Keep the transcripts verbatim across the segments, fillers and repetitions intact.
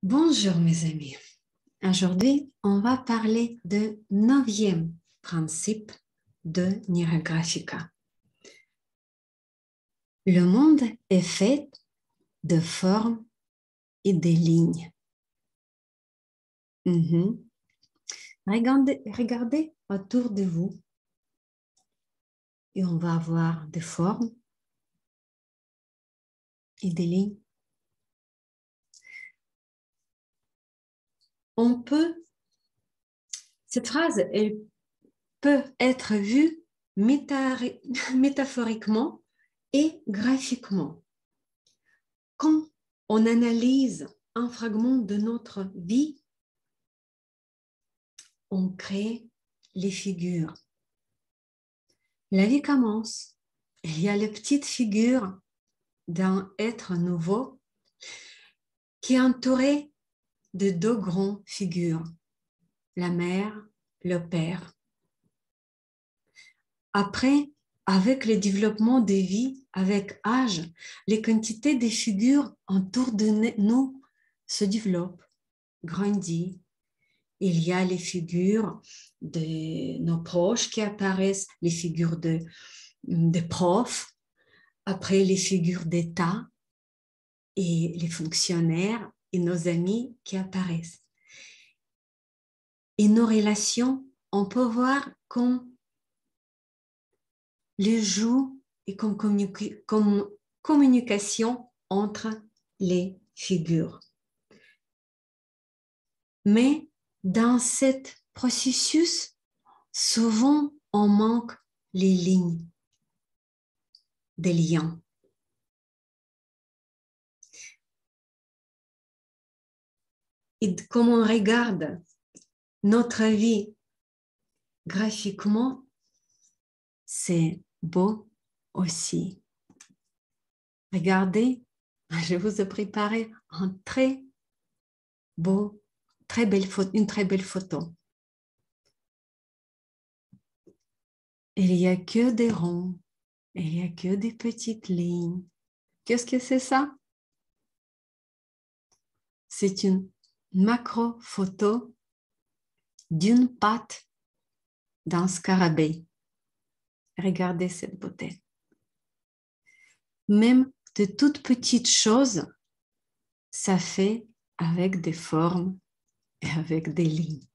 Bonjour mes amis. Aujourd'hui, on va parler du neuvième principe de Niragrafika. Le monde est fait de formes et de lignes. Mhm. Regardez, regardez autour de vous et on va avoir des formes et des lignes. On peut, cette phrase, elle peut être vue méta- métaphoriquement et graphiquement. Quand on analyse un fragment de notre vie, on crée les figures. La vie commence. Il y a les petites figures d'un être nouveau qui est entouré de deux grandes figures, la mère, le père. Après, avec le développement des vies, avec âge, les quantités des figures autour de nous se développent, grandissent. Il y a les figures de nos proches qui apparaissent, les figures de, de profs, après les figures d'État et les fonctionnaires et nos amis qui apparaissent. Et nos relations, on peut voir comme les jeux et comme, communic- comme communication entre les figures. Mais dans ce processus, souvent on manque les lignes, des liens. Et comme on regarde notre vie graphiquement, c'est beau aussi. Regardez, je vous ai préparé un très beau, très belle photo, une très belle photo. Il n'y a que des ronds, il n'y a que des petites lignes. Qu'est-ce que c'est ça? C'est une macro-photo d'une patte d'un scarabée. Regardez cette beauté. Même de toutes petites choses, ça fait avec des formes et avec des lignes.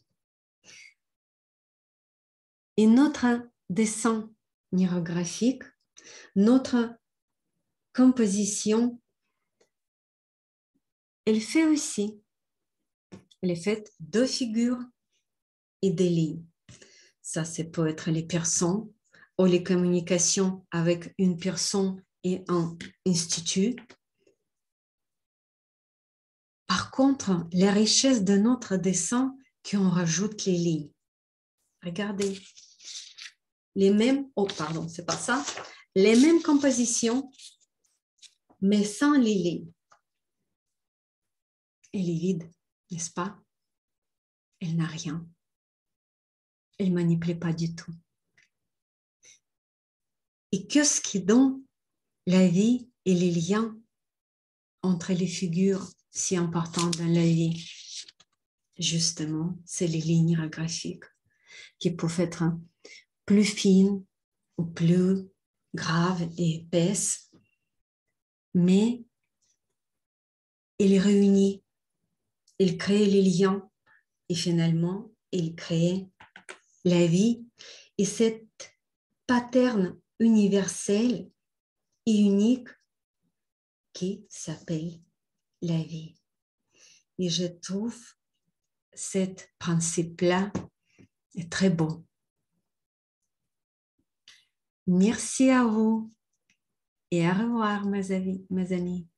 Et notre dessin mirographique, notre composition, elle fait aussi, elle est faite de figures et des lignes. Ça, c'est peut être les personnes ou les communications avec une personne et un institut. Par contre, la richesse de notre dessin, qu'on rajoute les lignes. Regardez, les mêmes, oh pardon, c'est pas ça, les mêmes compositions, mais sans les lignes. Elle est vide, n'est-ce pas? Elle n'a rien. Elle ne manipule pas du tout. Et qu'est-ce qui donne la vie et les liens entre les figures si importantes dans la vie? Justement, c'est les lignes graphiques qui peuvent être plus fines ou plus graves et épaisses, mais il réunit, il crée les liens et finalement, il crée la vie. Et cette pattern universel et unique qui s'appelle la vie. Et je trouve ce principe-là très beau. Merci à vous et au revoir, mes amis. Mes amis.